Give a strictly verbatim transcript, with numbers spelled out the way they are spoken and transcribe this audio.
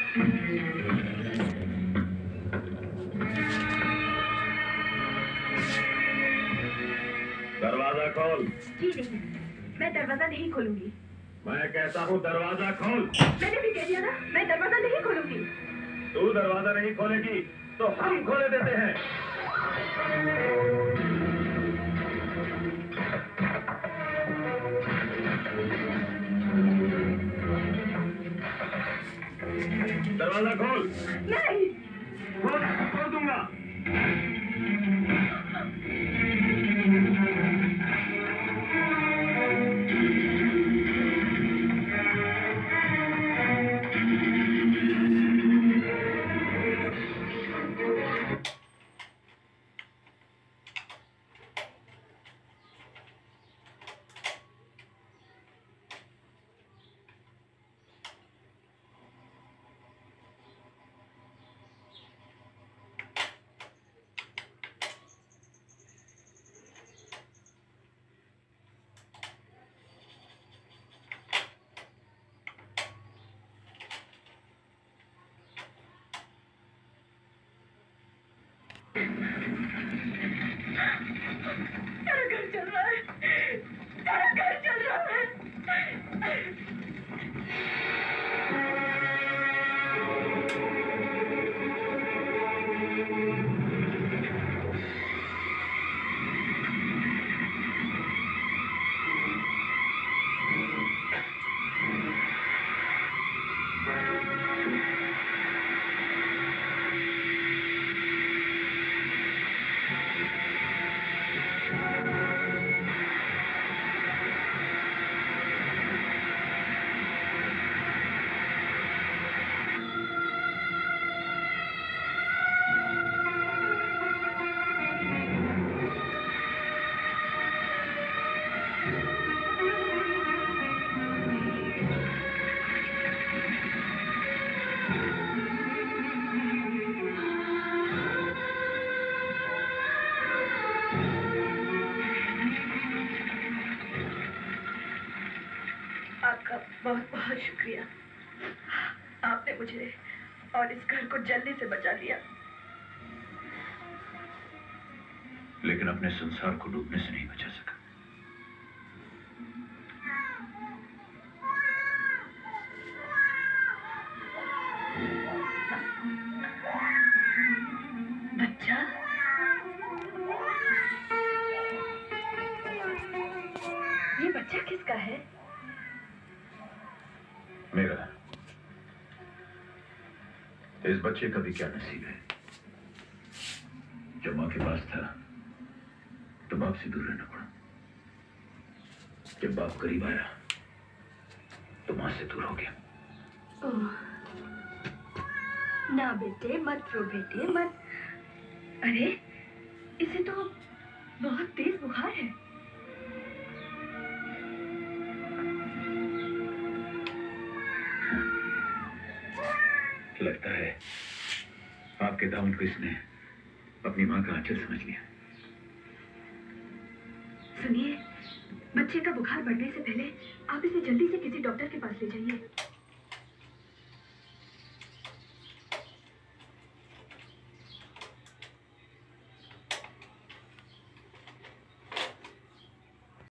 दरवाजा खोल। जी नहीं, मैं दरवाजा नहीं खोलूंगी। मैं कहता हूँ दरवाजा खोल। मैंने भी कह दिया ना, मैं दरवाजा नहीं खोलूंगी। तू दरवाजा नहीं खोलेगी तो हम खोले देते हैं। दरवाजा खोल। नहीं, खोल, खोल दूंगा। तेरा घर चल रहा है, तेरा घर चल रहा है। आपका बहुत बहुत शुक्रिया। आपने मुझे और इस घर को जलने से बचा लिया। लेकिन अपने संसार को डूबने से नहीं बचा सका। बच्चा, ये बच्चा किसका है? मेरा। इस बच्चे का भी क्या नसीब है। जब मां के पास था तो बाप से दूर रहना पड़ा। जब बाप करीब आया तो मां से दूर हो गया। ओह, ना बेटे, मत रो बेटे, मत। अरे, इसे तो बहुत तेज बुखार है। लगता है आपके दामन को इसने अपनी मां का आंचल समझ लिया। सुनिए, बच्चे का बुखार बढ़ने से पहले आप इसे जल्दी से किसी डॉक्टर के पास ले जाइए।